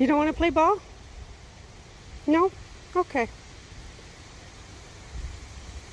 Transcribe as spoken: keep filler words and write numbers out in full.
You don't want to play ball? No? Okay.